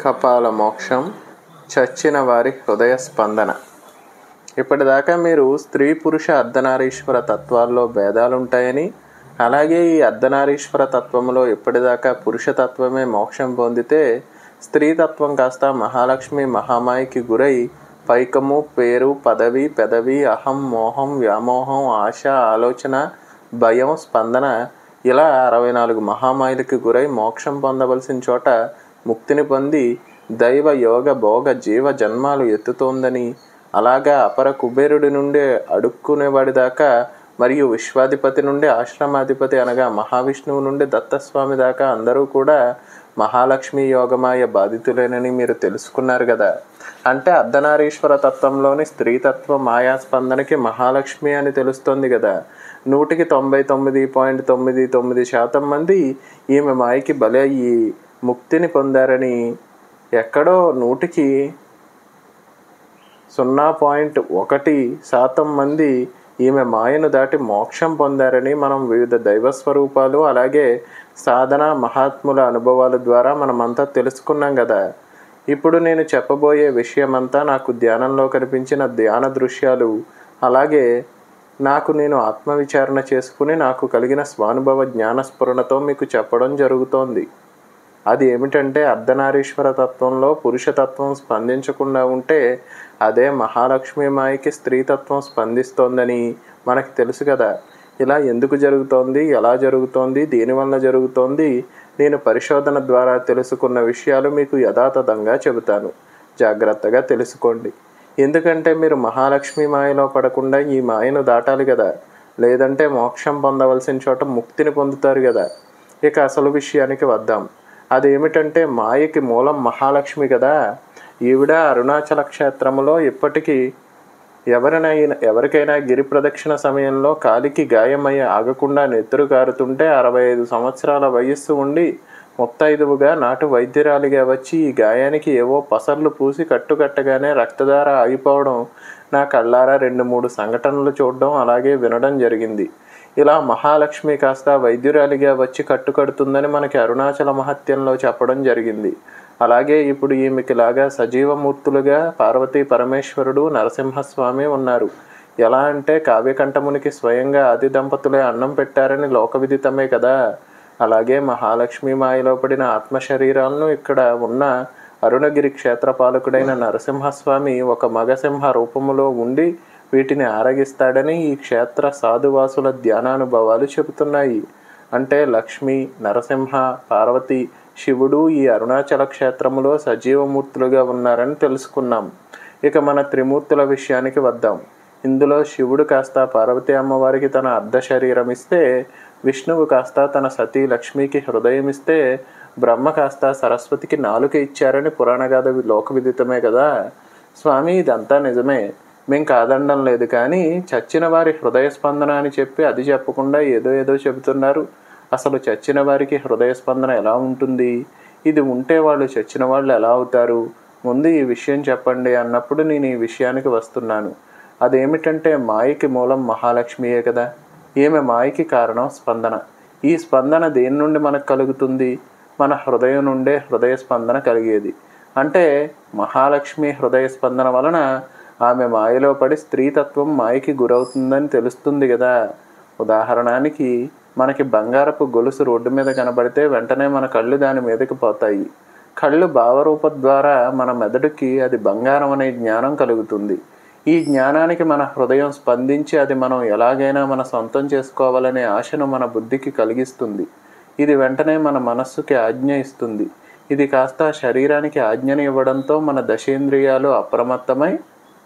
కపాల మోక్షం, చచ్చిన వారి హృదయ స్పందన. ఇప్పటిదాకా మీరు స్త్రీ పురుష అర్ధనారీశ్వర తత్వాల్లో భేదాలుంటాయని, అలాగే ఈ అర్ధనారీశ్వర తత్వంలో ఇప్పటిదాకా పురుషతత్వమే మోక్షం పొందితే స్త్రీతత్వం కాస్త మహాలక్ష్మి మహామాయికి గురై పైకము, పేరు, పదవి, పెదవి, అహం, మోహం, వ్యామోహం, ఆశ, ఆలోచన, భయం, స్పందన ఇలా 64 మహామాయలకి గురై మోక్షం పొందవలసిన చోట ముక్తిని పొంది దైవ యోగ భోగ జీవ జన్మాలు ఎత్తుతోందని, అలాగా అపర కుబేరుడి నుండి అడుక్కునేవాడి దాకా మరియు విశ్వాధిపతి నుండి ఆశ్రమాధిపతి అనగా మహావిష్ణువు నుండి దత్తస్వామి దాకా అందరూ కూడా మహాలక్ష్మి యోగమాయ బాధితులేనని మీరు తెలుసుకున్నారు కదా. అంటే అర్ధనారీశ్వర తత్వంలోని స్త్రీతత్వ మాయాస్పందనకి మహాలక్ష్మి అని తెలుస్తుంది కదా. 100కి 99.99% మంది ఈమె మాయకి బలయ్యి ముక్తిని పొందారని, ఎక్కడో 100కి 0.1% మంది ఈమె మాయను దాటి మోక్షం పొందారని మనం వివిధ దైవస్వరూపాలు అలాగే సాధన మహాత్ముల అనుభవాల ద్వారా మనమంతా తెలుసుకున్నాం కదా. ఇప్పుడు నేను చెప్పబోయే విషయమంతా నాకు ధ్యానంలో కనిపించిన ధ్యాన దృశ్యాలు, అలాగే నేను ఆత్మవిచారణ చేసుకుని నాకు కలిగిన స్వానుభవ జ్ఞానస్ఫురణతో మీకు చెప్పడం జరుగుతోంది. అది ఏమిటంటే అర్ధనారీశ్వర తత్వంలో పురుషతత్వం స్పందించకుండా ఉంటే అదే మహాలక్ష్మి మాయకి స్త్రీతత్వం స్పందిస్తోందని మనకి తెలుసు కదా. ఇలా ఎందుకు జరుగుతోంది, ఎలా జరుగుతోంది, దేనివల్ల జరుగుతోంది, నేను పరిశోధన ద్వారా తెలుసుకున్న విషయాలు మీకు యథాతథంగా చెబుతాను. జాగ్రత్తగా తెలుసుకోండి. ఎందుకంటే మీరు మహాలక్ష్మి మాయలో పడకుండా ఈ మాయను దాటాలి కదా, లేదంటే మోక్షం పొందవలసిన చోట ముక్తిని పొందుతారు కదా. ఇక అసలు విషయానికి వద్దాం. అదేమిటంటే మాయకి మూలం మహాలక్ష్మి కదా. ఈవిడ అరుణాచల క్షేత్రములో ఇప్పటికీ ఎవరికైనా గిరి ప్రదక్షిణ సమయంలో కాలికి గాయమయ్యి ఆగకుండా నెత్తురు కారుతుంటే 65 సంవత్సరాల వయస్సు ఉండి ముత్తైదువుగా నాటు వైద్యురాలిగా వచ్చి ఈ గాయానికి ఏవో పసర్లు పూసి కట్టుకట్టగానే రక్తధార ఆగిపోవడం నా కళ్ళారా 2-3 సంఘటనలు చూడడం అలాగే వినడం జరిగింది. ఇలా మహాలక్ష్మి కాస్త వైద్యురాలిగా వచ్చి కట్టుకడుతుందని మనకి అరుణాచల మహత్యంలో చెప్పడం జరిగింది. అలాగే ఇప్పుడు ఈమెకిలాగా సజీవమూర్తులుగా పార్వతీ పరమేశ్వరుడు నరసింహస్వామి ఉన్నారు. ఎలా అంటే కావ్యకంఠమునికి స్వయంగా ఆది దంపతులే అన్నం పెట్టారని లోకవిదితమే కదా. అలాగే మహాలక్ష్మి మాయలో పడిన ఆత్మశరీరాలను ఇక్కడ ఉన్న అరుణగిరి క్షేత్రపాలకుడైన నరసింహస్వామి ఒక మగసింహ రూపములో ఉండి వీటిని ఆరగిస్తాడని ఈ క్షేత్ర సాధువాసుల ధ్యానానుభవాలు చెబుతున్నాయి. అంటే లక్ష్మి, నరసింహ, పార్వతి, శివుడు ఈ అరుణాచల క్షేత్రములో సజీవమూర్తులుగా ఉన్నారని తెలుసుకున్నాం. ఇక మన త్రిమూర్తుల విషయానికి వద్దాం. ఇందులో శివుడు కాస్త పార్వతీ అమ్మవారికి తన అర్ధ శరీరం ఇస్తే, విష్ణువు కాస్త తన సతీ లక్ష్మికి హృదయం ఇస్తే, బ్రహ్మ కాస్త సరస్వతికి నాలుక ఇచ్చారని పురాణగాథ లోకవిదితమే కదా. స్వామి ఇదంతా నిజమే, మేం కాదనడం లేదు, కానీ చచ్చిన వారి హృదయ స్పందన అని చెప్పి అది చెప్పకుండా ఏదో చెబుతున్నారు. అసలు చచ్చిన వారికి హృదయ స్పందన ఎలా ఉంటుంది, ఇది ఉంటే వాళ్ళు చచ్చిన వాళ్ళు ఎలా అవుతారు, ముందు ఈ విషయం చెప్పండి అన్నప్పుడు నేను ఈ విషయానికి వస్తున్నాను. అదేమిటంటే మాయకి మూలం మహాలక్ష్మియే కదా. ఈమె మాయకి కారణం స్పందన. ఈ స్పందన దేని నుండి మనకు కలుగుతుంది? మన హృదయం నుండే హృదయ స్పందన కలిగేది. అంటే మహాలక్ష్మి హృదయ స్పందన వలన ఆమె మాయలో పడి స్త్రీతత్వం మాయకి గురవుతుందని తెలుస్తుంది కదా. ఉదాహరణకి మనకి బంగారపు గొలుసు రోడ్డు మీద కనబడితే వెంటనే మన కళ్ళు దాని మీదకి పోతాయి. కళ్ళు భావరూప ద్వారా మన మెదడుకి అది బంగారం అనే జ్ఞానం కలుగుతుంది. ఈ జ్ఞానానికి మన హృదయం స్పందించి అది మనం ఎలాగైనా మన సొంతం చేసుకోవాలనే ఆశను మన బుద్ధికి కలిగిస్తుంది. ఇది వెంటనే మన మనస్సుకి ఆజ్ఞ ఇస్తుంది. ఇది కాస్త శరీరానికి ఆజ్ఞని ఇవ్వడంతో మన దశేంద్రియాలు అప్రమత్తమై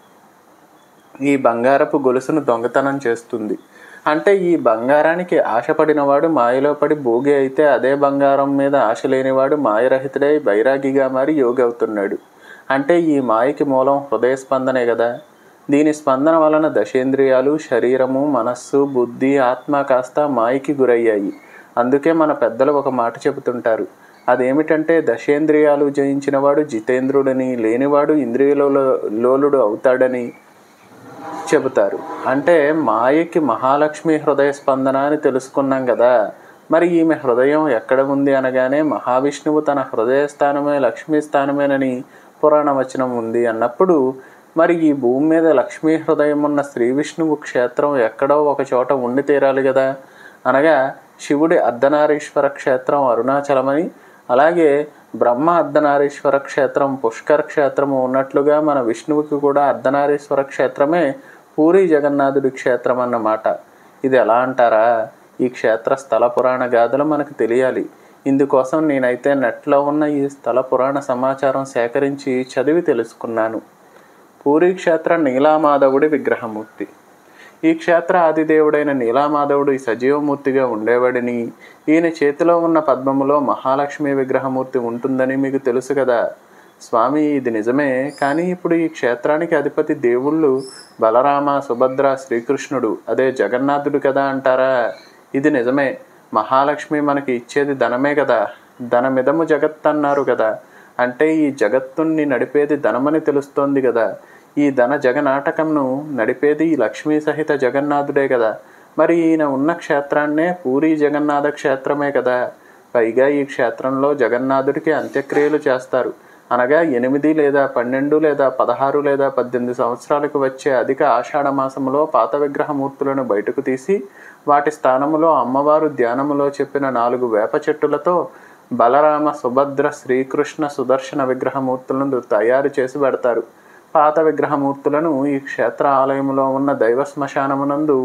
ఈ బంగారపు గొలుసును దొంగతనం చేస్తుంది. అంటే ఈ బంగారానికి ఆశపడినవాడు మాయలో పడి భోగి అయితే, అదే బంగారం మీద ఆశ లేనివాడు మాయరహితుడై బైరాగిగా మారి యోగి అవుతున్నాడు. అంటే ఈ మాయకి మూలం హృదయ స్పందనే కదా. దీని స్పందన వలన దశేంద్రియాలు, శరీరము, మనస్సు, బుద్ధి, ఆత్మ కాస్త మాయకి గురయ్యాయి. అందుకే మన పెద్దలు ఒక మాట చెబుతుంటారు. అదేమిటంటే దశేంద్రియాలు జయించిన వాడు జితేంద్రుడని, లేనివాడు ఇంద్రియలోలుడు అవుతాడని చెబుతారు. అంటే మాయకి మహాలక్ష్మి హృదయ స్పందన అని తెలుసుకున్నాం కదా. మరి ఈమె హృదయం ఎక్కడ ఉంది అనగానే మహావిష్ణువు తన హృదయ స్థానమే లక్ష్మీ స్థానమేనని పురాణ వచనం ఉంది అన్నప్పుడు మరి ఈ భూమి మీద లక్ష్మీ హృదయం ఉన్న శ్రీ విష్ణువు క్షేత్రం ఎక్కడో ఒక చోట ఉండి తీరాలి కదా. అనగా శివుడి అర్ధనారీశ్వర క్షేత్రం అరుణాచలమని, అలాగే బ్రహ్మ అర్ధనారీశ్వర క్షేత్రం పుష్కర క్షేత్రము ఉన్నట్లుగా మన విష్ణువుకి కూడా అర్ధనారీశ్వర క్షేత్రమే పూరీ జగన్నాథుడి క్షేత్రం అన్నమాట. ఇది ఎలా అంటారా? ఈ క్షేత్ర స్థల పురాణ గాథలు మనకు తెలియాలి. ఇందుకోసం నేనైతే నెట్లో ఉన్న ఈ స్థల పురాణ సమాచారం సేకరించి చదివి తెలుసుకున్నాను. పూరీ క్షేత్ర నీలామాధవుడి విగ్రహమూర్తి. ఈ క్షేత్ర ఆదిదేవుడైన నీలామాధవుడు ఈ సజీవమూర్తిగా ఉండేవాడిని. ఈయన చేతిలో ఉన్న పద్మములో మహాలక్ష్మి విగ్రహమూర్తి ఉంటుందని మీకు తెలుసు కదా. స్వామి, ఇది నిజమే, కానీ ఇప్పుడు ఈ క్షేత్రానికి అధిపతి దేవుళ్ళు బలరామ, సుభద్ర, శ్రీకృష్ణుడు, అదే జగన్నాథుడు కదా అంటారా? ఇది నిజమే. మహాలక్ష్మి మనకి ఇచ్చేది ధనమే కదా. ధనమిదము జగత్ అన్నారు కదా. అంటే ఈ జగత్తుని నడిపేది ధనమని తెలుస్తోంది కదా. ఈ ధన జగనాటకంను నడిపేది ఈ లక్ష్మీ సహిత జగన్నాథుడే కదా. మరి ఈయన ఉన్న క్షేత్రాన్నే పూరీ జగన్నాథ క్షేత్రమే కదా. పైగా ఈ క్షేత్రంలో జగన్నాథుడికి అంత్యక్రియలు చేస్తారు. అనగా 8 లేదా 12 లేదా 16 లేదా 18 సంవత్సరాలకు వచ్చే అధిక ఆషాఢ మాసములో పాత విగ్రహమూర్తులను బయటకు తీసి వాటి స్థానములో అమ్మవారు ధ్యానములో చెప్పిన 4 వేప చెట్టులతో బలరామ, సుభద్ర, శ్రీకృష్ణ, సుదర్శన విగ్రహమూర్తులను తయారు చేసి పెడతారు. పాత విగ్రహమూర్తులను ఈ క్షేత్ర ఆలయంలో ఉన్న దైవ శ్మశానమునందు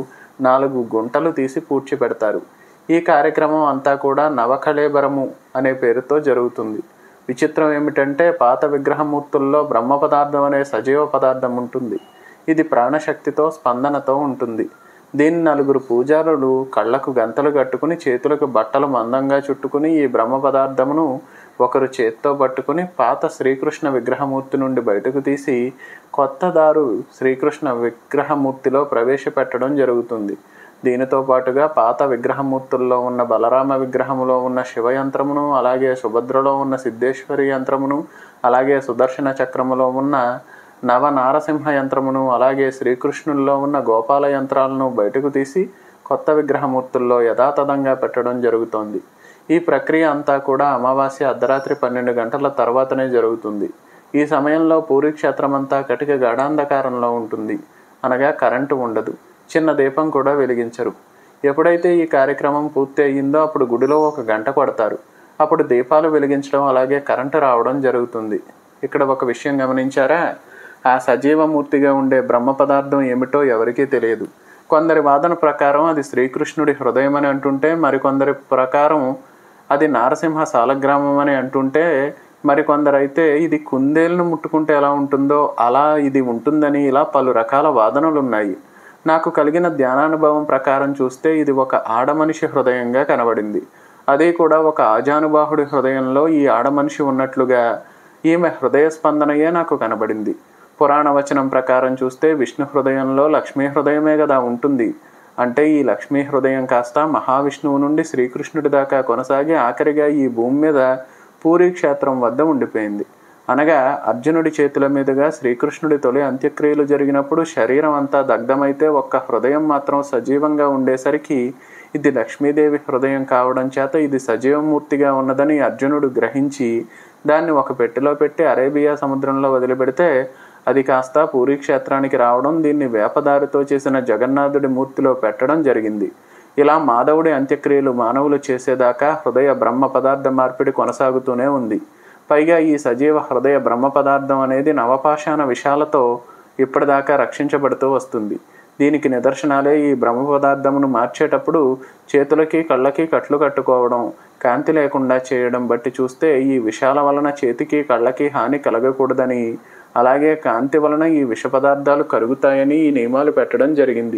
4 గుంటలు తీసి పూడ్చి పెడతారు. ఈ కార్యక్రమం అంతా కూడా నవకళేబరము అనే పేరుతో జరుగుతుంది. విచిత్రం ఏమిటంటే పాత విగ్రహమూర్తుల్లో బ్రహ్మ పదార్థం అనే సజీవ పదార్థం ఉంటుంది. ఇది ప్రాణశక్తితో స్పందనతో ఉంటుంది. దీన్ని 4 పూజారులు కళ్ళకు గంతలు కట్టుకుని చేతులకు బట్టలు మందంగా చుట్టుకుని ఈ బ్రహ్మ పదార్థమును ఒకరు చేత్తో పట్టుకుని పాత శ్రీకృష్ణ విగ్రహమూర్తి నుండి బయటకు తీసి కొత్త దారు శ్రీకృష్ణ విగ్రహమూర్తిలో ప్రవేశపెట్టడం జరుగుతుంది. దీనితో పాటుగా పాత విగ్రహమూర్తుల్లో ఉన్న బలరామ విగ్రహములో ఉన్న శివయంత్రమును, అలాగే సుభద్రలో ఉన్న సిద్ధేశ్వరి యంత్రమును, అలాగే సుదర్శన చక్రములో ఉన్న నవనారసింహ యంత్రమును, అలాగే శ్రీకృష్ణుల్లో ఉన్న గోపాల యంత్రాలను బయటకు తీసి కొత్త విగ్రహమూర్తుల్లో యథాతథంగా పెట్టడం జరుగుతోంది. ఈ ప్రక్రియ అంతా కూడా అమావాస్య అర్ధరాత్రి 12 గంటల తర్వాతనే జరుగుతుంది. ఈ సమయంలో పూరీ క్షేత్రమంతా కటిక గాఢాంధకారంలో ఉంటుంది. అనగా కరెంటు ఉండదు. చిన్న దీపం కూడా వెలిగించరు. ఎప్పుడైతే ఈ కార్యక్రమం పూర్తి అయ్యిందో అప్పుడు గుడిలో 1 గంట కొడతారు. అప్పుడు దీపాలు వెలిగించడం, అలాగే కరెంటు రావడం జరుగుతుంది. ఇక్కడ ఒక విషయం గమనించారా? ఆ సజీవమూర్తిగా ఉండే బ్రహ్మ పదార్థం ఏమిటో ఎవరికీ తెలియదు. కొందరి వాదన ప్రకారం అది శ్రీకృష్ణుడి హృదయం అని అంటుంటే, మరికొందరి ప్రకారం అది నారసింహ సాలగ్రామం అని అంటుంటే, మరికొందరైతే ఇది కుందేలును ముట్టుకుంటే ఎలా ఉంటుందో అలా ఇది ఉంటుందని, ఇలా పలు రకాల వాదనలున్నాయి. నాకు కలిగిన ధ్యానానుభవం ప్రకారం చూస్తే ఇది ఒక ఆడమనిషి హృదయంగా కనబడింది. అది కూడా ఒక ఆజానుబాహుడి హృదయంలో ఈ ఆడమనిషి ఉన్నట్లుగా ఈమె హృదయ స్పందనయే నాకు కనబడింది. పురాణ వచనం ప్రకారం చూస్తే విష్ణు హృదయంలో లక్ష్మీ హృదయమే కదా ఉంటుంది. అంటే ఈ లక్ష్మీ హృదయం కాస్త మహావిష్ణువు నుండి శ్రీకృష్ణుడి దాకా కొనసాగి ఆఖరిగా ఈ భూమి మీద పూరీ క్షేత్రం వద్ద ఉండిపోయింది. అనగా అర్జునుడి చేతుల మీదుగా శ్రీకృష్ణుడి తొలి అంత్యక్రియలు జరిగినప్పుడు శరీరం అంతా దగ్ధమైతే ఒక్క హృదయం మాత్రం సజీవంగా ఉండేసరికి ఇది లక్ష్మీదేవి హృదయం కావడం చేత ఇది సజీవమూర్తిగా ఉన్నదని అర్జునుడు గ్రహించి దాన్ని ఒక పెట్టెలో పెట్టి అరేబియా సముద్రంలో వదిలిపెడితే అది కాస్త పూరీ క్షేత్రానికి రావడం, దీన్ని వేపదారితో చేసిన జగన్నాథుడి మూర్తిలో పెట్టడం జరిగింది. ఇలా మాధవుడి అంత్యక్రియలు మానవులు చేసేదాకా హృదయ బ్రహ్మ పదార్థ మార్పిడి కొనసాగుతూనే ఉంది. పైగా ఈ సజీవ హృదయ బ్రహ్మ పదార్థం అనేది నవపాషాణ విషాలతో ఇప్పటిదాకా రక్షించబడుతూ వస్తుంది. దీనికి నిదర్శనాలే ఈ బ్రహ్మ పదార్థమును మార్చేటప్పుడు చేతులకి కళ్ళకి కట్లు కట్టుకోవడం, కాంతి లేకుండా చేయడం బట్టి చూస్తే ఈ విషాల వలన చేతికి కళ్ళకి హాని కలగకూడదని, అలాగే కాంతి వలన ఈ విష పదార్థాలు కరుగుతాయని ఈ నియమాలు పెట్టడం జరిగింది.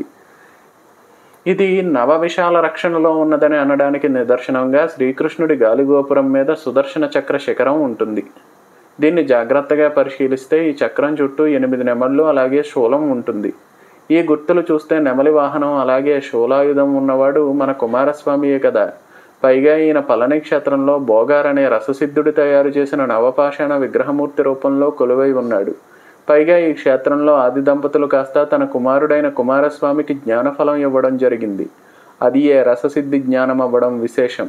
ఇది నవ విశాల రక్షణలో ఉన్నదని అనడానికి నిదర్శనంగా శ్రీకృష్ణుడి గాలిగోపురం మీద సుదర్శన చక్ర శిఖరం ఉంటుంది. దీన్ని జాగ్రత్తగా పరిశీలిస్తే ఈ చక్రం చుట్టూ 8 నెమళ్ళు అలాగే శూలం ఉంటుంది. ఈ గుర్తులు చూస్తే నెమలి వాహనం అలాగే శూలాయుధం ఉన్నవాడు మన కుమారస్వామియే కదా. పైగా ఈయన పళని క్షేత్రంలో బోగార్ అనే రససిద్ధుడి తయారు చేసిన నవపాషాణ విగ్రహమూర్తి రూపంలో కొలువై ఉన్నాడు. పైగా ఈ క్షేత్రంలో ఆది దంపతులు కాస్త తన కుమారుడైన కుమారస్వామికి జ్ఞానఫలం ఇవ్వడం జరిగింది. అది ఏ రససిద్ధి జ్ఞానం అవ్వడం విశేషం.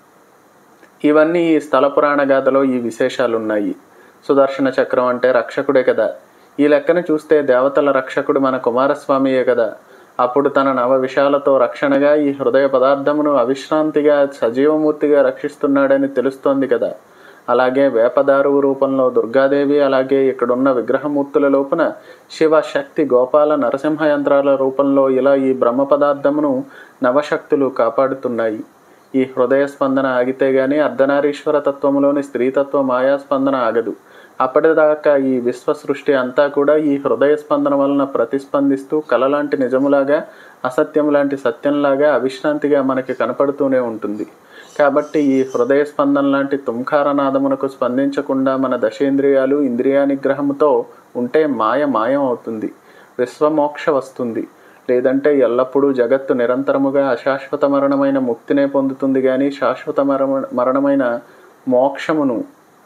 ఇవన్నీ ఈ స్థల పురాణ గాథలో ఈ విశేషాలు ఉన్నాయి. సుదర్శన చక్రం అంటే రక్షకుడే కదా. ఈ లెక్కన చూస్తే దేవతల రక్షకుడు మన కుమారస్వామియే కదా. అప్పుడు తన నవ విషయాలతో రక్షణగా ఈ హృదయ పదార్థమును అవిశ్రాంతిగా సజీవమూర్తిగా రక్షిస్తున్నాడని తెలుస్తోంది కదా. అలాగే వేపదారువు రూపంలో దుర్గాదేవి, అలాగే ఇక్కడున్న విగ్రహమూర్తుల లోపున శివ, శక్తి, గోపాల, నరసింహ యంత్రాల రూపంలో ఇలా ఈ బ్రహ్మ పదార్థమును నవశక్తులు కాపాడుతున్నాయి. ఈ హృదయ స్పందన ఆగితే గాని అర్ధనారీశ్వర తత్వంలోని స్త్రీతత్వ మాయా స్పందన ఆగదు. అప్పటిదాకా ఈ విశ్వ సృష్టి అంతా కూడా ఈ హృదయ స్పందన వలన ప్రతిస్పందిస్తూ కలలాంటి నిజములాగా, అసత్యం లాంటి సత్యంలాగా అవిశ్రాంతిగా మనకి కనపడుతూనే ఉంటుంది. కాబట్టి ఈ హృదయ స్పందన లాంటి తుంకారనాదమునకు స్పందించకుండా మన దశేంద్రియాలు ఇంద్రియ నిగ్రహముతో ఉంటే మాయం అవుతుంది, విశ్వమోక్ష వస్తుంది. లేదంటే ఎల్లప్పుడూ జగత్తు నిరంతరముగా అశాశ్వత మరణమైన ముక్తినే పొందుతుంది కానీ శాశ్వత మరణమైన మోక్షమును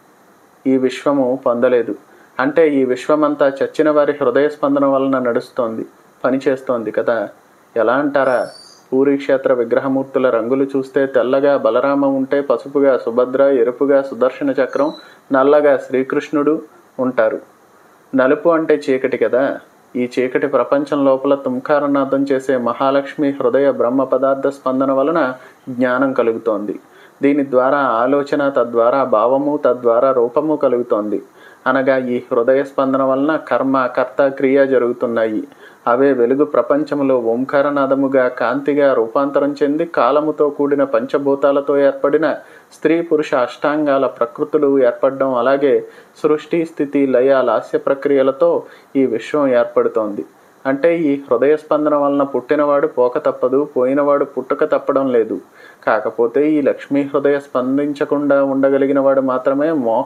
ఈ విశ్వము పొందలేదు. అంటే ఈ విశ్వమంతా చచ్చిన వారి హృదయ స్పందన వలన నడుస్తోంది, పనిచేస్తోంది కదా. ఎలా అంటారా? పూరీ క్షేత్ర విగ్రహమూర్తుల రంగులు చూస్తే తెల్లగా బలరామ ఉంటే పసుపుగా సుభద్ర, ఎరుపుగా సుదర్శన చక్రం, నల్లగా శ్రీకృష్ణుడు ఉంటారు. నలుపు అంటే చీకటి కదా. ఈ చీకటి ప్రపంచం లోపల తుంకారనాదం చేసే మహాలక్ష్మి హృదయ బ్రహ్మ పదార్థ స్పందన వలన జ్ఞానం కలుగుతోంది. దీని ద్వారా ఆలోచన, తద్వారా భావము, తద్వారా రూపము కలుగుతోంది. అనగా ఈ హృదయ స్పందన వలన కర్మ, కర్త, క్రియ జరుగుతున్నాయి. అవే వెలుగు ప్రపంచములో ఓంకారనాదముగా, కాంతిగా రూపాంతరం చెంది కాలముతో కూడిన పంచభూతాలతో ఏర్పడిన స్త్రీ పురుష అష్టాంగాల ప్రకృతులు ఏర్పడడం, అలాగే సృష్టి, స్థితి, లయ, లాస్య ప్రక్రియలతో ఈ విశ్వం ఏర్పడుతోంది. అంటే ఈ హృదయ స్పందన వలన పుట్టినవాడు పోక తప్పదు, పోయినవాడు పుట్టుక తప్పడం లేదు. కాకపోతే ఈ లక్ష్మీ హృదయ స్పందించకుండా ఉండగలిగిన వాడు మాత్రమే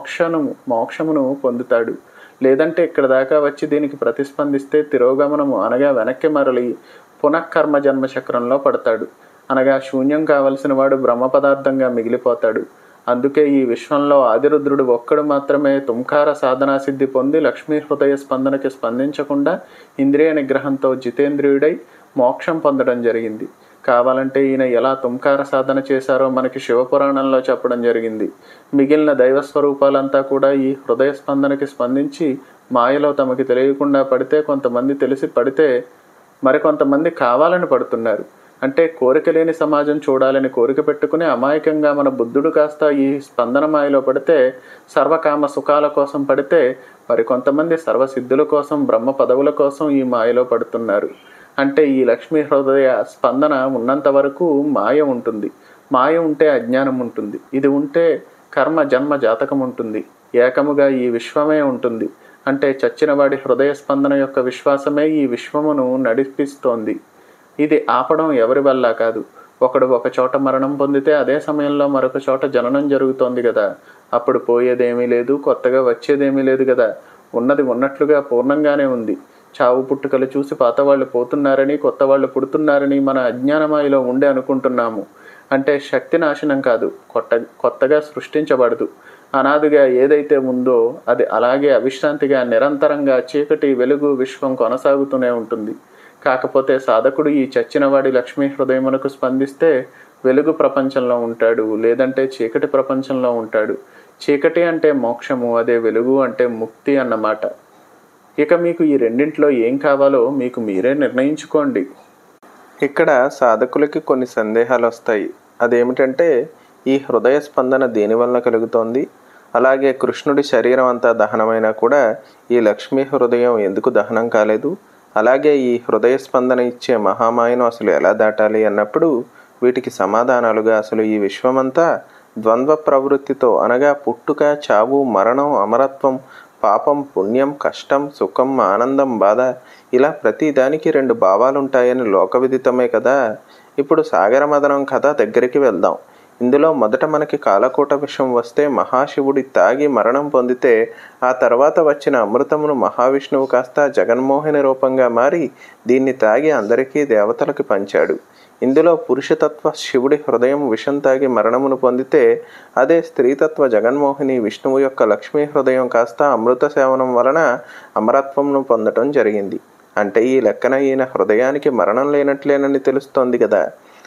మోక్షమును పొందుతాడు. లేదంటే ఇక్కడ దాకా వచ్చి దీనికి ప్రతిస్పందిస్తే తిరోగమనము అనగా వెనక్కి మరలి పునఃకర్మ జన్మ చక్రంలో పడతాడు. అనగా శూన్యం కావలసిన వాడు బ్రహ్మ పదార్థంగా మిగిలిపోతాడు. అందుకే ఈ విశ్వంలో ఆదిరుద్రుడు ఒక్కడు మాత్రమే తుంకార సాధనా సిద్ధి పొంది లక్ష్మీ హృదయ స్పందనకి స్పందించకుండా ఇంద్రియ నిగ్రహంతో జితేంద్రియుడై మోక్షం పొందడం జరిగింది. కావాలంటే ఈయన ఎలా తుంకార సాధన చేశారో మనకి శివపురాణంలో చెప్పడం జరిగింది. మిగిలిన దైవస్వరూపాలంతా కూడా ఈ హృదయ స్పందనకి స్పందించి మాయలో తమకి తెలియకుండా పడితే, కొంతమంది తెలిసి పడితే మరికొంతమంది కావాలని పడుతున్నారు. అంటే కోరిక లేని సమాజం చూడాలని కోరిక పెట్టుకుని అమాయకంగా మన బుద్ధుడు కాస్త ఈ స్పందన మాయలో పడితే, సర్వకామ సుఖాల కోసం పడితే, మరికొంతమంది సర్వసిద్ధుల కోసం, బ్రహ్మ పదవుల కోసం ఈ మాయలో పడుతున్నారు. అంటే ఈ లక్ష్మీ హృదయ స్పందన ఉన్నంత వరకు మాయ ఉంటుంది. మాయ ఉంటే అజ్ఞానం ఉంటుంది. ఇది ఉంటే కర్మ, జన్మ, జాతకం ఉంటుంది. ఏకముగా ఈ విశ్వమే ఉంటుంది. అంటే చచ్చినవాడి హృదయ స్పందన యొక్క విశ్వాసమే ఈ విశ్వమును నడిపిస్తోంది. ఇది ఆపడం ఎవరి వల్ల కాదు. ఒకడు ఒక చోట మరణం పొందితే అదే సమయంలో మరొక చోట జననం జరుగుతోంది కదా. అప్పుడు పోయేదేమీ లేదు, కొత్తగా వచ్చేదేమీ లేదు కదా. ఉన్నది ఉన్నట్లుగా పూర్ణంగానే ఉంది. చావు పుట్టుకలు చూసి పాత వాళ్ళు పోతున్నారని, కొత్త వాళ్ళు పుడుతున్నారని మన అజ్ఞానమాయలో ఉండే అనుకుంటున్నాము. అంటే శక్తి నాశనం కాదు, కొత్తగా సృష్టించబడదు. అనాదిగా ఏదైతే ఉందో అది అలాగే అవిశ్రాంతిగా నిరంతరంగా చీకటి, వెలుగు, విశ్వం కొనసాగుతూనే ఉంటుంది. కాకపోతే సాధకుడు ఈ చచ్చినవాడి లక్ష్మీ హృదయమునకు స్పందిస్తే వెలుగు ప్రపంచంలో ఉంటాడు, లేదంటే చీకటి ప్రపంచంలో ఉంటాడు. చీకటి అంటే మోక్షము, అదే వెలుగు అంటే ముక్తి అన్నమాట. ఇక మీకు ఈ రెండింటిలో ఏం కావాలో మీకు మీరే నిర్ణయించుకోండి. ఇక్కడ సాధకులకి కొన్ని సందేహాలు వస్తాయి. అదేమిటంటే, ఈ హృదయ స్పందన దేనివల్ల కలుగుతోంది, అలాగే కృష్ణుడి శరీరం అంతా దహనమైనా కూడా ఈ లక్ష్మీ హృదయం ఎందుకు దహనం కాలేదు, అలాగే ఈ హృదయ స్పందన ఇచ్చే మహామాయను అసలు ఎలా దాటాలి అన్నప్పుడు వీటికి సమాధానాలుగా అసలు ఈ విశ్వమంతా ద్వంద్వ ప్రవృత్తితో, అనగా పుట్టుక, చావు, మరణం, అమరత్వం, పాపం, పుణ్యం, కష్టం, సుఖం, ఆనందం, బాధ, ఇలా ప్రతి దానికి రెండు భావాలుంటాయని లోకవిదితమే కదా. ఇప్పుడు సాగరమదనం కథ దగ్గరికి వెళ్దాం. ఇందులో మొదట మనకి కాలకూట విషం వస్తే మహాశివుడి తాగి మరణం పొందితే ఆ తర్వాత వచ్చిన అమృతమును మహావిష్ణువు కాస్త జగన్మోహిని రూపంగా మారి దీన్ని తాగి అందరికీ దేవతలకి పంచాడు. ఇందులో పురుషతత్వ శివుడి హృదయం విషం తాగి మరణమును పొందితే అదే స్త్రీతత్వ జగన్మోహిని విష్ణువు యొక్క లక్ష్మీ హృదయం కాస్త అమృత సేవనం వలన అమరత్వంను పొందటం జరిగింది. అంటే ఈ లెక్కన ఈయన హృదయానికి మరణం లేనట్లేనని తెలుస్తోంది కదా.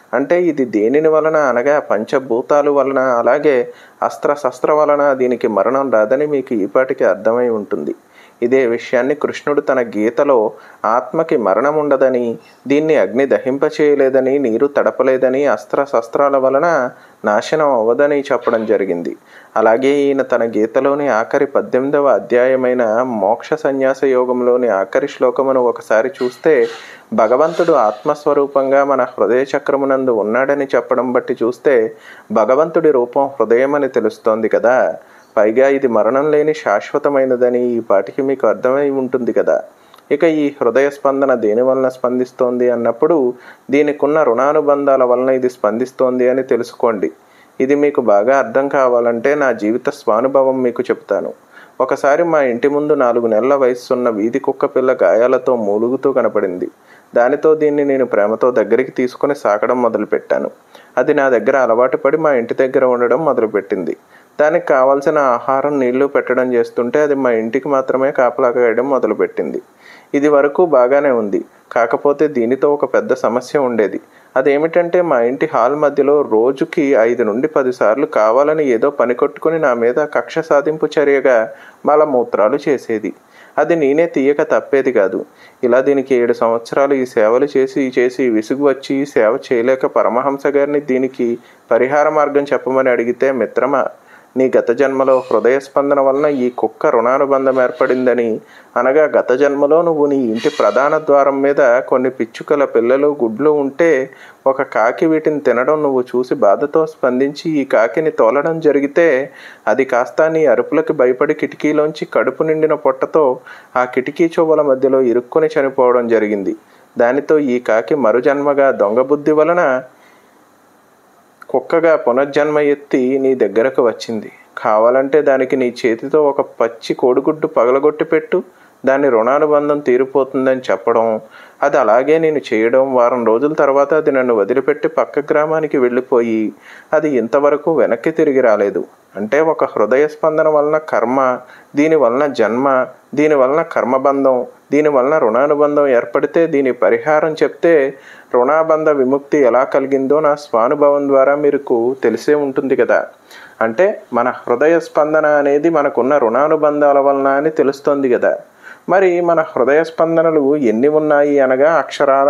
అంటే ఇది దేనిని వలన అనగా పంచభూతాలు వలన, అలాగే అస్త్ర వలన దీనికి మరణం రాదని మీకు ఈపాటికి అర్థమై ఉంటుంది. ఇదే విషయాన్ని కృష్ణుడు తన గీతలో ఆత్మకి మరణం ఉండదని, దీన్ని అగ్ని దహింపచేయలేదని, నీరు తడపలేదని, శస్త్రాల వలన నాశనం అవ్వదని చెప్పడం జరిగింది. అలాగే ఈయన తన గీతలోని ఆఖరి 18వ అధ్యాయమైన మోక్ష సన్యాస యోగంలోని ఆఖరి శ్లోకమును ఒకసారి చూస్తే, భగవంతుడు ఆత్మస్వరూపంగా మన హృదయ చక్రమునందు ఉన్నాడని చెప్పడం బట్టి చూస్తే భగవంతుడి రూపం హృదయం అని తెలుస్తోంది కదా. పైగా ఇది మరణం లేని శాశ్వతమైనదని ఈ పాటికి మీకు అర్థమై ఉంటుంది కదా. ఇక ఈ హృదయ స్పందన దేని వలన స్పందిస్తోంది అన్నప్పుడు, దీనికున్న రుణానుబంధాల వలన ఇది స్పందిస్తోంది అని తెలుసుకోండి. ఇది మీకు బాగా అర్థం కావాలంటే నా జీవిత స్వానుభవం మీకు చెప్తాను. ఒకసారి మా ఇంటి ముందు 4 నెలల వయస్సున్న వీధి కుక్క పిల్ల గాయాలతో మూలుగుతూ కనపడింది. దానితో దీన్ని నేను ప్రేమతో దగ్గరికి తీసుకుని సాకడం మొదలుపెట్టాను. అది నా దగ్గర అలవాటు పడి మా ఇంటి దగ్గర ఉండడం మొదలుపెట్టింది. దానికి కావాల్సిన ఆహారం, నీళ్లు పెట్టడం చేస్తుంటే అది మా ఇంటికి మాత్రమే కాపలా కాయడం మొదలుపెట్టింది. ఇది వరకు బాగానే ఉంది. కాకపోతే దీనితో ఒక పెద్ద సమస్య ఉండేది. అదేమిటంటే మా ఇంటి హాల్ మధ్యలో రోజుకి 5 నుండి 10 సార్లు కావాలని ఏదో పని కొట్టుకుని నా మీద కక్ష సాధింపు చర్యగా మలమూత్రాలు చేసేది. అది నేనే తీయక తప్పేది కాదు. ఇలా దీనికి 7 సంవత్సరాలు ఈ సేవలు చేసి విసుగు వచ్చి సేవ చేయలేక పరమహంస గారిని దీనికి పరిహార మార్గం చెప్పమని అడిగితే, మిత్రమా, నీ గత జన్మలో హృదయ స్పందన వలన ఈ కుక్క రుణానుబంధం ఏర్పడిందని, అనగా గత జన్మలో నువ్వు నీ ఇంటి ప్రధాన ద్వారం మీద కొన్ని పిచ్చుకల పిల్లలు, గుడ్లు ఉంటే ఒక కాకి వీటిని తినడం నువ్వు చూసి బాధతో స్పందించి ఈ కాకిని తోలడం జరిగితే, అది కాస్త నీ అరుపులకి భయపడి కిటికీలోంచి కడుపు నిండిన పొట్టతో ఆ కిటికీ చువ్వల మధ్యలో ఇరుక్కుని చనిపోవడం జరిగింది. దానితో ఈ కాకి మరుజన్మగా దొంగ బుద్ధి వలన కుక్కగా పునర్జన్మ ఎత్తి నీ దగ్గరకు వచ్చింది. కావాలంటే దానికి నీ చేతితో ఒక పచ్చి కోడిగుడ్డు పగలగొట్టి పెట్టు, దాని రుణానుబంధం తీరిపోతుందని చెప్పడం, అది అలాగే నేను చేయడం, వారం రోజుల తర్వాత అది నన్ను వదిలిపెట్టి పక్క గ్రామానికి వెళ్ళిపోయి అది ఇంతవరకు వెనక్కి తిరిగి రాలేదు. అంటే ఒక హృదయ స్పందన వలన కర్మ, దీని వలన జన్మ, దీని వలన కర్మబంధం, దీని వలన రుణానుబంధం ఏర్పడితే దీని పరిహారం చెప్తే రుణాబంధ విముక్తి ఎలా కలిగిందో నా స్వానుభవం ద్వారా మీకు తెలిసే ఉంటుంది కదా. అంటే మన హృదయ స్పందన అనేది మనకున్న రుణానుబంధాల వలన అని తెలుస్తోంది కదా. మరి మన హృదయ స్పందనలు ఎన్ని ఉన్నాయి అనగా అక్షరాల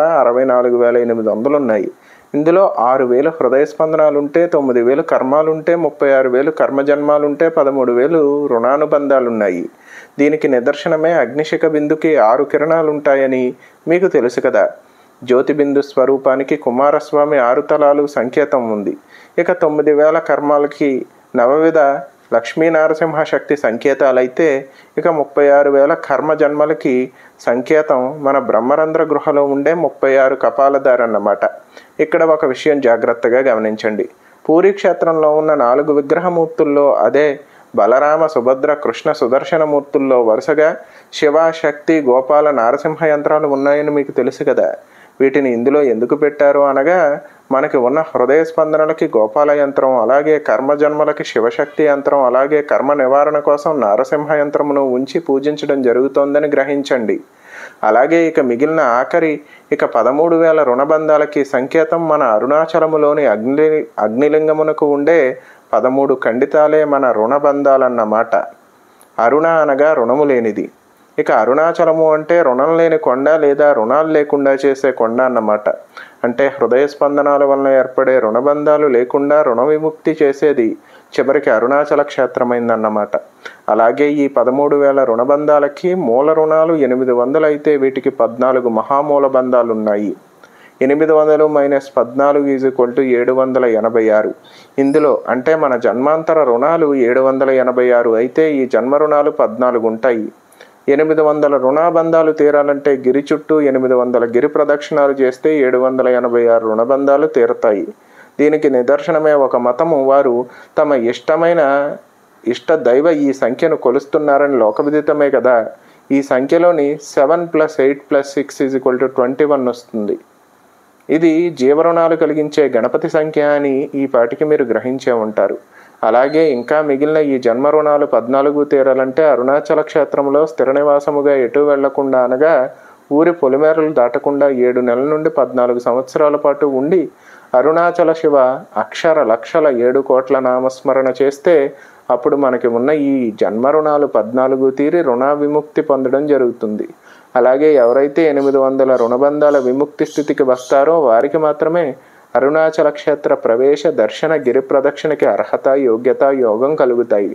64,800 ఉన్నాయి. ఇందులో 6,000 హృదయ స్పందనాలుంటే, 9,000 కర్మాలుంటే, 36,000 కర్మజన్మాలుంటే, 13,000 రుణానుబంధాలున్నాయి. దీనికి నిదర్శనమే అగ్నిశిఖ బిందుకి 6 కిరణాలుంటాయని మీకు తెలుసు కదా. జ్యోతిబిందు స్వరూపానికి కుమారస్వామి 6 తలాలు సంకేతం ఉంది. ఇక 9,000 కర్మాలకి నవవిధ లక్ష్మీనారసింహ శక్తి సంకేతాలైతే, ఇక 36,000 కర్మ జన్మలకి సంకేతం మన బ్రహ్మరంధ్ర గృహలో ఉండే 36 కపాలదారన్నమాట. ఇక్కడ ఒక విషయం జాగ్రత్తగా గమనించండి. పూరీ క్షేత్రంలో ఉన్న 4 విగ్రహమూర్తుల్లో, అదే బలరామ, సుభద్ర, కృష్ణ, సుదర్శన మూర్తుల్లో వరుసగా శివ, శక్తి, గోపాల, నారసింహ యంత్రాలు ఉన్నాయని మీకు తెలుసు కదా. వీటిని ఇందులో ఎందుకు పెట్టారు అనగా, మనకి ఉన్న హృదయ స్పందనలకి గోపాల యంత్రం, అలాగే కర్మజన్మలకి శివశక్తి యంత్రం, అలాగే కర్మ నివారణ కోసం నారసింహ యంత్రమును ఉంచి పూజించడం జరుగుతోందని గ్రహించండి. అలాగే ఇక మిగిలిన ఆఖరి 13,000 రుణబంధాలకి సంకేతం మన అరుణాచలములోని అగ్నిలింగమునకు ఉండే 13 ఖండితాలే మన రుణబంధాలన్నమాట. అరుణ అనగా రుణము లేనిది. ఇక అరుణాచలము అంటే రుణం లేని కొండ, లేదా రుణాలు లేకుండా చేసే కొండ అన్నమాట. అంటే హృదయ స్పందనాల వలన ఏర్పడే రుణబంధాలు లేకుండా రుణ విముక్తి చేసేది చివరికి అరుణాచల క్షేత్రమైందన్నమాట. అలాగే ఈ 13,000 రుణబంధాలకి మూల రుణాలు 800 అయితే వీటికి 14 మహామూల బంధాలున్నాయి. 800 - 14 = 786. ఇందులో అంటే మన జన్మాంతర రుణాలు 786 అయితే ఈ జన్మ రుణాలు 14 ఉంటాయి. 800 రుణాబంధాలు తీరాలంటే గిరి చుట్టూ 800 గిరి ప్రదక్షిణాలు చేస్తే 786 రుణబంధాలు తీరతాయి. దీనికి నిదర్శనమే ఒక మతము వారు తమ ఇష్ట దైవ ఈ సంఖ్యను కొలుస్తున్నారని లోకవిదితమే కదా. ఈ సంఖ్యలోని 7 + 8 + 6 = 21 వస్తుంది. ఇది జీవరుణాలు కలిగించే గణపతి సంఖ్య అని ఈ పాటికి మీరు గ్రహించే ఉంటారు. అలాగే ఇంకా మిగిలిన ఈ జన్మ రుణాలు 14 తీరాలంటే అరుణాచల క్షేత్రంలో స్థిర నివాసముగా ఎటు వెళ్లకుండా, అనగా ఊరి పొలిమేరలు దాటకుండా 7 నెలల నుండి 14 సంవత్సరాల పాటు ఉండి, అరుణాచల శివ అక్షర లక్షల 7 కోట్ల నామస్మరణ చేస్తే అప్పుడు మనకి ఉన్న ఈ జన్మ రుణాలు 14 తీరి రుణ విముక్తి పొందడం జరుగుతుంది. అలాగే ఎవరైతే 800 రుణబంధాల విముక్తి స్థితికి వస్తారో వారికి మాత్రమే అరుణాచల క్షేత్ర ప్రవేశ దర్శన గిరి ప్రదక్షిణకి అర్హత, యోగ్యత, యోగం కలుగుతాయి.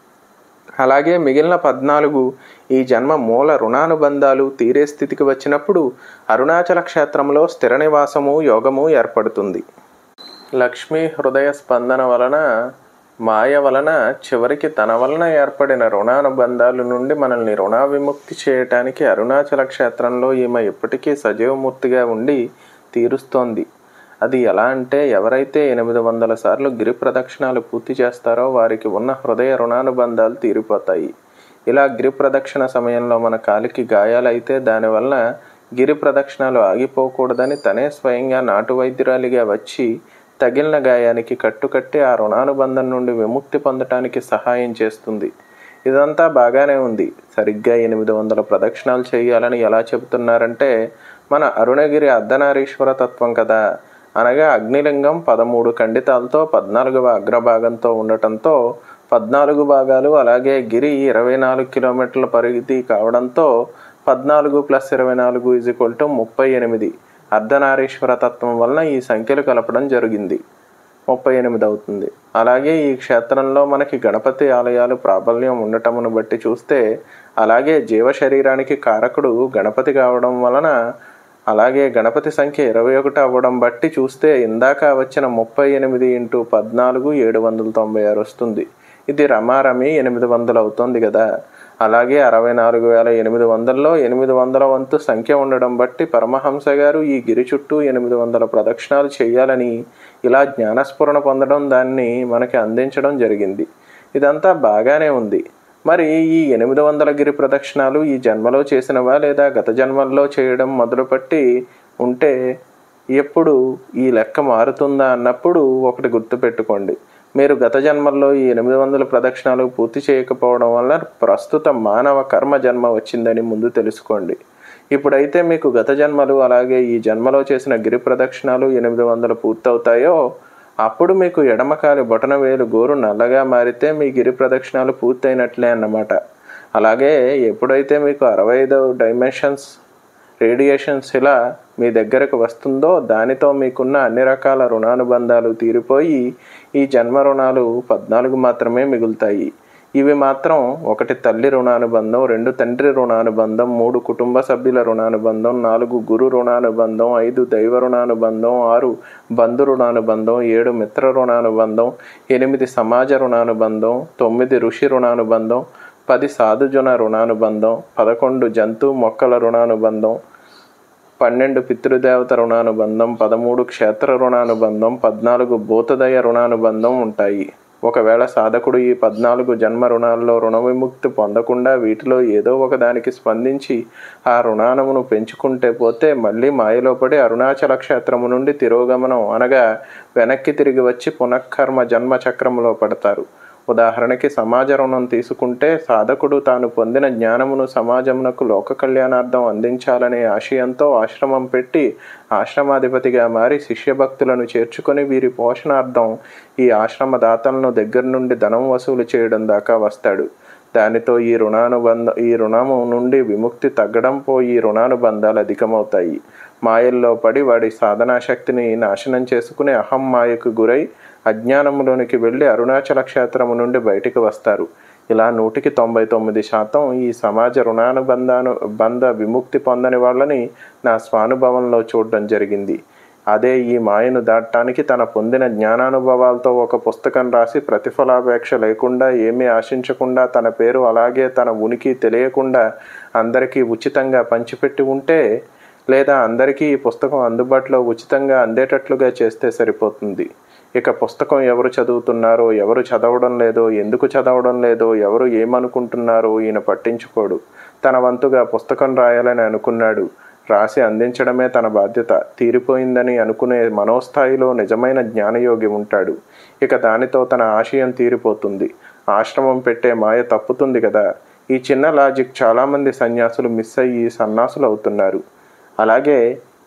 అలాగే మిగిలిన 14 ఈ జన్మ మూల రుణానుబంధాలు తీరే స్థితికి వచ్చినప్పుడు అరుణాచల క్షేత్రంలో స్థిర నివాసము, యోగము ఏర్పడుతుంది. లక్ష్మీ హృదయ స్పందన వలన, మాయ వలన చివరికి తన వలన ఏర్పడిన రుణానుబంధాల నుండి మనల్ని రుణ విముక్తి చేయటానికి అరుణాచల క్షేత్రంలో ఈమె ఇప్పటికీ సజీవమూర్తిగా ఉండి తీరుస్తోంది. అది ఎలా అంటే, ఎవరైతే 800 సార్లు గిరి ప్రదక్షిణాలు పూర్తి చేస్తారో వారికి ఉన్న హృదయ రుణానుబంధాలు తీరిపోతాయి. ఇలా గిరి ప్రదక్షిణ సమయంలో మన కాలికి గాయాలైతే దానివల్ల గిరి ప్రదక్షిణాలు ఆగిపోకూడదని తనే స్వయంగా నాటు వైద్యురాలిగా వచ్చి తగిలిన గాయానికి కట్టుకట్టి ఆ రుణానుబంధం నుండి విముక్తి పొందటానికి సహాయం చేస్తుంది. ఇదంతా బాగానే ఉంది. సరిగ్గా 800 ప్రదక్షిణాలు చేయాలని ఎలా చెబుతున్నారంటే, మన అరుణగిరి అర్ధనారీశ్వర తత్వం కదా. అనగా అగ్నిలింగం 13 ఖండితాలతో 14వ అగ్రభాగంతో ఉండటంతో 14 భాగాలు, అలాగే గిరి 24 కిలోమీటర్ల పరిధి కావడంతో 14 + 24 = 38. అర్ధనారీశ్వర తత్వం వలన ఈ సంఖ్యలు కలపడం జరిగింది, 38 అవుతుంది. అలాగే ఈ క్షేత్రంలో మనకి గణపతి ఆలయాలు ప్రాబల్యం ఉండటమును బట్టి చూస్తే, అలాగే జీవ శరీరానికి కారకుడు గణపతి కావడం వలన, అలాగే గణపతి సంఖ్య 21 అవ్వడం బట్టి చూస్తే ఇందాక వచ్చిన 38 × 14 796 వస్తుంది. ఇది రమారమి 800 అవుతుంది కదా. అలాగే 64,800లో 800 వంతు సంఖ్య ఉండడం బట్టి పరమహంస గారు ఈ గిరి చుట్టూ 800 ప్రదక్షిణాలు చేయాలని ఇలా జ్ఞానస్ఫురణ పొందడం, దాన్ని మనకి అందించడం జరిగింది. ఇదంతా బాగానే ఉంది. మరి ఈ 800 గిరి ప్రదక్షిణాలు ఈ జన్మలో చేసినవా లేదా గత జన్మల్లో చేయడం మొదలుపెట్టి ఉంటే ఎప్పుడు ఈ లెక్క మారుతుందా అన్నప్పుడు ఒకటి గుర్తుపెట్టుకోండి. మీరు గత జన్మల్లో ఈ 800 ప్రదక్షిణాలు పూర్తి చేయకపోవడం వల్ల ప్రస్తుత మానవ కర్మ జన్మ వచ్చిందని ముందు తెలుసుకోండి. ఇప్పుడైతే మీకు గత జన్మలు అలాగే ఈ జన్మలో చేసిన గిరి ప్రదక్షిణాలు 800 పూర్తవుతాయో అప్పుడు మీకు ఎడమకాలి బొటన వేలు గోరు నల్లగా మారితే మీ గిరి ప్రదక్షిణాలు పూర్తయినట్లే అన్నమాట. అలాగే ఎప్పుడైతే మీకు 65 డైమెన్షన్స్ రేడియేషన్స్ ఇలా మీ దగ్గరకు వస్తుందో దానితో మీకున్న అన్ని రకాల రుణానుబంధాలు తీరిపోయి ఈ జన్మ రుణాలు 14 మాత్రమే మిగులుతాయి. ఇవి మాత్రం 1 తల్లి రుణానుబంధం, 2 తండ్రి రుణానుబంధం, 3 కుటుంబ సభ్యుల రుణానుబంధం, 4 గురు రుణానుబంధం, 5 దైవ రుణానుబంధం, 6 బంధు రుణానుబంధం, 7 మిత్ర రుణానుబంధం, 8 సమాజ రుణానుబంధం, 9 ఋషి రుణానుబంధం, 10 సాధుజన రుణానుబంధం, 11 జంతు మొక్కల రుణానుబంధం, 12 పితృదేవత రుణానుబంధం, 13 క్షేత్ర రుణానుబంధం, 14 భూతదయ రుణానుబంధం ఉంటాయి. ఒకవేళ సాధకుడు ఈ 14 జన్మ రుణాల్లో రుణ విముక్తి పొందకుండా వీటిలో ఏదో ఒకదానికి స్పందించి ఆ రుణానమును పెంచుకుంటే పోతే మళ్ళీ మాయలో పడి అరుణాచల క్షేత్రము నుండి తిరోగమనం అనగా వెనక్కి తిరిగి వచ్చి పునఃకర్మ జన్మ చక్రంలో పడతారు. ఉదాహరణకి సమాజ రుణం తీసుకుంటే సాధకుడు తాను పొందిన జ్ఞానమును సమాజమునకు లోక కళ్యాణార్థం అందించాలనే ఆశయంతో ఆశ్రమం పెట్టి ఆశ్రమాధిపతిగా మారి శిష్యభక్తులను చేర్చుకొని వీరి పోషణార్థం ఈ ఆశ్రమ దాతలను దగ్గర నుండి ధనం వసూలు చేయడం దాకా వస్తాడు. దానితో ఈ రుణము నుండి విముక్తి తగ్గడం పోయి రుణానుబంధాలు అధికమవుతాయి. మాయల్లో పడి వాడి సాధనా శక్తిని నాశనం చేసుకుని అహం మాయకు గురై అజ్ఞానములోనికి వెళ్ళి అరుణాచల క్షేత్రము నుండి బయటికి వస్తారు. ఇలా 199% ఈ సమాజ రుణానుబంధ విముక్తి పొందని వాళ్ళని నా స్వానుభవంలో చూడడం జరిగింది. అదే ఈ మాయను దాటడానికి తన పొందిన జ్ఞానానుభవాలతో ఒక పుస్తకం రాసి ప్రతిఫలాపేక్ష లేకుండా ఏమీ ఆశించకుండా తన పేరు అలాగే తన ఉనికి తెలియకుండా అందరికీ ఉచితంగా పంచిపెట్టి ఉంటే, లేదా అందరికీ ఈ పుస్తకం అందుబాటులో ఉచితంగా అందేటట్లుగా చేస్తే సరిపోతుంది. ఇక పుస్తకం ఎవరు చదువుతున్నారో, ఎవరు చదవడం లేదో, ఎందుకు చదవడం లేదో, ఎవరు ఏమనుకుంటున్నారో ఈయన పట్టించుకోడు. తన వంతుగా పుస్తకం రాయాలని అనుకున్నాడు, రాసి అందించడమే తన బాధ్యత. తీరిపోయిందని అనుకునే మనోస్థాయిలో నిజమైన జ్ఞానయోగి ఉంటాడు. ఇక దానితో తన ఆశయం తీరిపోతుంది. ఆశ్రమం పెట్టే మాయ తప్పుతుంది కదా. ఈ చిన్న లాజిక్ చాలామంది సన్యాసులు మిస్ అయ్యి సన్నాసులు అవుతున్నారు. అలాగే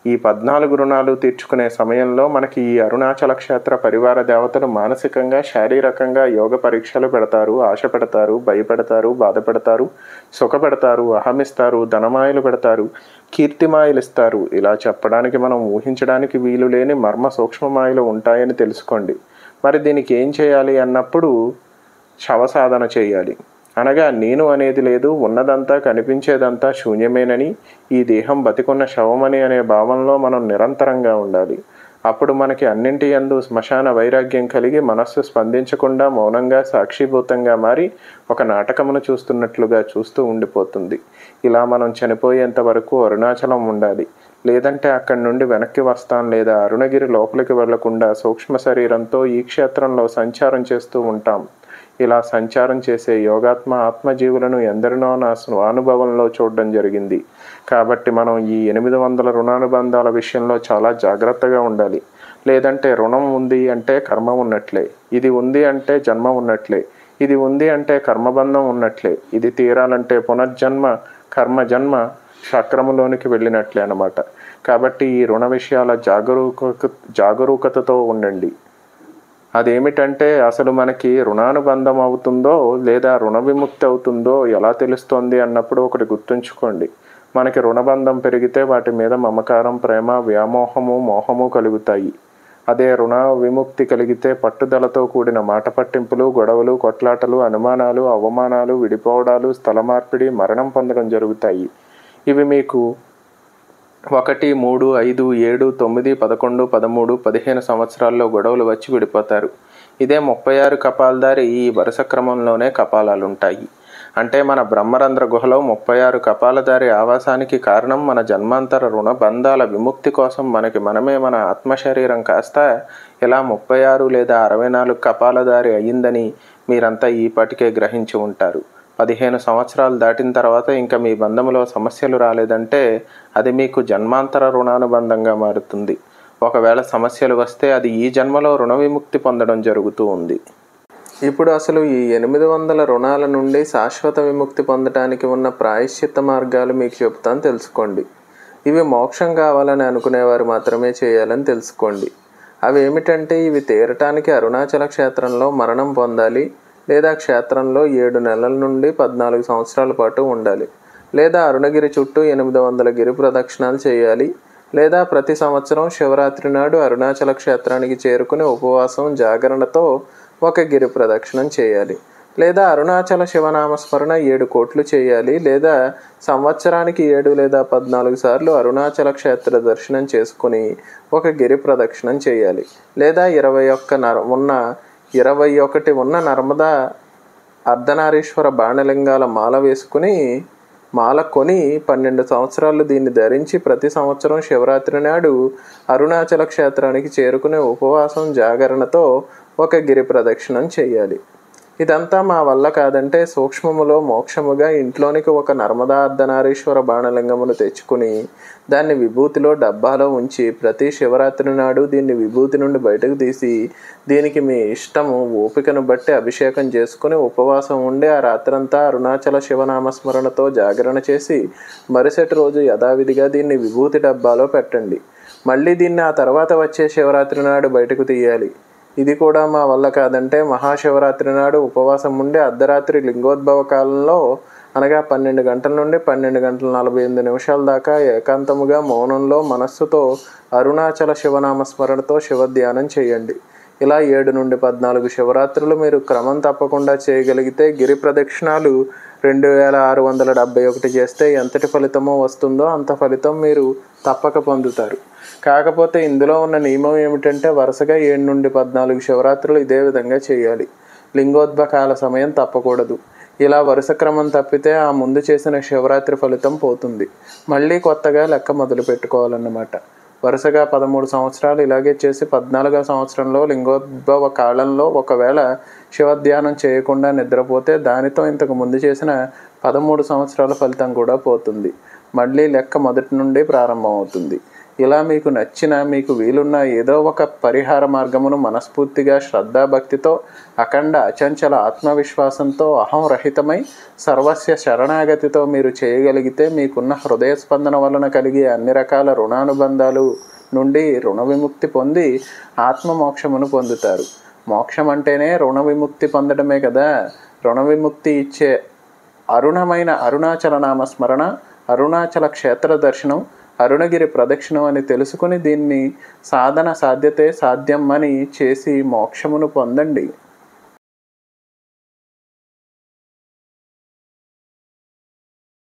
ఈ 14 రుణాలు తీర్చుకునే సమయంలో మనకి ఈ అరుణాచల క్షేత్ర పరివార దేవతలు మానసికంగా శారీరకంగా యోగ పరీక్షలు పెడతారు, ఆశ పెడతారు, భయపెడతారు, బాధపెడతారు, సుఖపెడతారు, అహమిస్తారు, ధనమాయలు పెడతారు, కీర్తిమాయలు ఇస్తారు. ఇలా చెప్పడానికి మనం ఊహించడానికి వీలు లేని మర్మ సూక్ష్మమాయలు ఉంటాయని తెలుసుకోండి. మరి దీనికి ఏం చేయాలి అన్నప్పుడు శవసాధన చేయాలి. అనగా నేను అనేది లేదు, ఉన్నదంతా కనిపించేదంతా శూన్యమేనని, ఈ దేహం బతికున్న శవమని అనే భావంలో మనం నిరంతరంగా ఉండాలి. అప్పుడు మనకి అన్నింటి యందు శ్మశాన వైరాగ్యం కలిగి మనస్సు స్పందించకుండా మౌనంగా సాక్షిభూతంగా మారి ఒక నాటకమును చూస్తున్నట్లుగా చూస్తూ ఉండిపోతుంది. ఇలా మనం చనిపోయేంత వరకు అరుణాచలం ఉండాలి. లేదంటే అక్కడి నుండి వెనక్కి వస్తాం, లేదా అరుణగిరి లోపలికి వెళ్లకుండా సూక్ష్మ శరీరంతో ఈ క్షేత్రంలో సంచారం చేస్తూ ఉంటాం. ఇలా సంచారం చేసే యోగాత్మ ఆత్మజీవులను ఎందరినో నా స్వానుభవంలో చూడడం జరిగింది. కాబట్టి మనం ఈ 800 రుణానుబంధాల విషయంలో చాలా జాగ్రత్తగా ఉండాలి. లేదంటే రుణం ఉంది అంటే కర్మ ఉన్నట్లే, ఇది ఉంది అంటే జన్మ ఉన్నట్లే, ఇది ఉంది అంటే కర్మబంధం ఉన్నట్లే, ఇది తీరాలంటే పునర్జన్మ కర్మజన్మ చక్రములోనికి వెళ్ళినట్లే అన్నమాట. కాబట్టి ఈ రుణ విషయాల జాగరూకతతో ఉండండి. అదేమిటంటే అసలు మనకి రుణానుబంధం అవుతుందో లేదా రుణ విముక్తి అవుతుందో ఎలా తెలుస్తోంది అన్నప్పుడు ఒకటి గుర్తుంచుకోండి. మనకి రుణబంధం పెరిగితే వాటి మీద మమకారం, ప్రేమ, వ్యామోహము, మోహము కలుగుతాయి. అదే రుణ విముక్తి కలిగితే పట్టుదలతో కూడిన మాట పట్టింపులు, గొడవలు, కొట్లాటలు, అనుమానాలు, అవమానాలు, విడిపోవడాలు, స్థల మార్పిడి, మరణం పొందడం జరుగుతాయి. ఇవి మీకు 1, 3, 5, 7, 9, 11, 13, 15 సంవత్సరాల్లో గొడవలు వచ్చి విడిపోతారు. ఇదే 36 కపాలదారి ఈ వరుస క్రమంలోనే కపాలాలుంటాయి. అంటే మన బ్రహ్మరంధ్ర గుహలో 36 కపాలదారి ఆవాసానికి కారణం మన జన్మాంతర రుణ బంధాల విముక్తి కోసం మనమే మన ఆత్మశరీరం కాస్త ఇలా 36 లేదా 64 కపాలదారి అయ్యిందని మీరంతా ఈపాటికే గ్రహించి ఉంటారు. 15 సంవత్సరాలు దాటిన తర్వాత ఇంకా మీ బంధములో సమస్యలు రాలేదంటే అది మీకు జన్మాంతర రుణానుబంధంగా మారుతుంది. ఒకవేళ సమస్యలు వస్తే అది ఈ జన్మలో రుణ విముక్తి పొందడం జరుగుతూ ఉంది. ఇప్పుడు అసలు ఈ 800 రుణాల నుండి శాశ్వత విముక్తి పొందటానికి ఉన్న ప్రాయశ్చిత్త మార్గాలు మీకు చెబుతాను, తెలుసుకోండి. ఇవి మోక్షం కావాలని అనుకునేవారు మాత్రమే చేయాలని తెలుసుకోండి. అవి ఏమిటంటే ఇవి తీరటానికి అరుణాచల క్షేత్రంలో మరణం పొందాలి, లేదా క్షేత్రంలో 7 నెలల నుండి 14 సంవత్సరాల పాటు ఉండాలి, లేదా అరుణగిరి చుట్టూ 800 గిరి ప్రదక్షిణాలు చేయాలి, లేదా ప్రతి సంవత్సరం శివరాత్రి నాడు అరుణాచల క్షేత్రానికి చేరుకుని ఉపవాసం జాగరణతో ఒక గిరి ప్రదక్షిణం చేయాలి, లేదా అరుణాచల శివనామస్మరణ 7 కోట్లు చేయాలి, లేదా సంవత్సరానికి 7 లేదా 14 సార్లు అరుణాచల క్షేత్ర దర్శనం చేసుకుని ఒక గిరి ప్రదక్షిణం చేయాలి, లేదా 21 ఉన్న నర్మదా అర్ధనారీశ్వర బాణలింగాల మాల కొని 12 సంవత్సరాలు దీన్ని ధరించి ప్రతి సంవత్సరం శివరాత్రి నాడు అరుణాచల క్షేత్రానికి చేరుకునే ఉపవాసం జాగరణతో ఒక గిరి ప్రదక్షిణం చేయాలి. ఇదంతా మా వల్ల కాదంటే సూక్ష్మములో మోక్షముగా ఇంట్లోనికి ఒక నర్మదా అర్ధనారీశ్వర బాణలింగమును తెచ్చుకుని దాన్ని విభూతిలో డబ్బాలో ఉంచి ప్రతి శివరాత్రి నాడు దీన్ని విభూతి నుండి బయటకు తీసి దీనికి మీ ఇష్టము ఓపికను బట్టి అభిషేకం చేసుకుని ఉపవాసం ఉండి ఆ రాత్రంతా అరుణాచల శివనామస్మరణతో జాగరణ చేసి మరుసటి రోజు యథావిధిగా దీన్ని విభూతి డబ్బాలో పెట్టండి. మళ్ళీ దీన్ని ఆ తర్వాత వచ్చే శివరాత్రి నాడు బయటకు తీయాలి. ఇది కూడా మా వల్ల కాదంటే మహాశివరాత్రి నాడు ఉపవాసం ఉండి అర్ధరాత్రి లింగోద్భవ కాలంలో అనగా 12 గంటల నుండి 12 గంటల 48 నిమిషాల దాకా ఏకాంతముగా మౌనంలో మనస్సుతో అరుణాచల శివనామస్మరణతో శివధ్యానం చేయండి. ఇలా 7 నుండి 14 శివరాత్రులు మీరు క్రమం తప్పకుండా చేయగలిగితే గిరి ప్రదక్షిణాలు 2671 చేస్తే ఎంతటి ఫలితమో వస్తుందో అంత ఫలితం మీరు తప్పక పొందుతారు. కాకపోతే ఇందులో ఉన్న నియమం ఏమిటంటే వరుసగా 7 నుండి 14 శివరాత్రులు ఇదే విధంగా చేయాలి. లింగోద్భకాల సమయం తప్పకూడదు. ఇలా వరుస క్రమం తప్పితే ఆ ముందు చేసిన శివరాత్రి ఫలితం పోతుంది. మళ్ళీ కొత్తగా లెక్క మొదలు పెట్టుకోవాలన్నమాట. వరుసగా 13 సంవత్సరాలు ఇలాగే చేసి 14వ సంవత్సరంలో లింగోద్భవ కాలంలో ఒకవేళ శివధ్యానం చేయకుండా నిద్రపోతే దానితో ఇంతకు ముందు చేసిన 13 సంవత్సరాల ఫలితం కూడా పోతుంది. మళ్ళీ లెక్క మొదటి నుండి ప్రారంభం అవుతుంది. ఇలా మీకు నచ్చిన, మీకు వీలున్న ఏదో ఒక పరిహార మార్గమును మనస్ఫూర్తిగా శ్రద్ధాభక్తితో, అఖండ అచంచల ఆత్మవిశ్వాసంతో, అహంరహితమై సర్వస్య శరణాగతితో మీరు చేయగలిగితే మీకున్న హృదయ స్పందన వలన కలిగే అన్ని రకాల రుణానుబంధాలు నుండి రుణ విముక్తి పొంది ఆత్మమోక్షమును పొందుతారు. మోక్షం అంటేనే రుణ విముక్తి పొందడమే కదా. రుణ విముక్తి ఇచ్చే అరుణమైన అరుణాచల నామస్మరణ, అరుణాచల క్షేత్ర దర్శనం, అరుణగిరి ప్రదక్షిణం అని తెలుసుకుని దీన్ని సాధన సాధ్యతే సాధ్యం అని చేసి మోక్షమును పొందండి.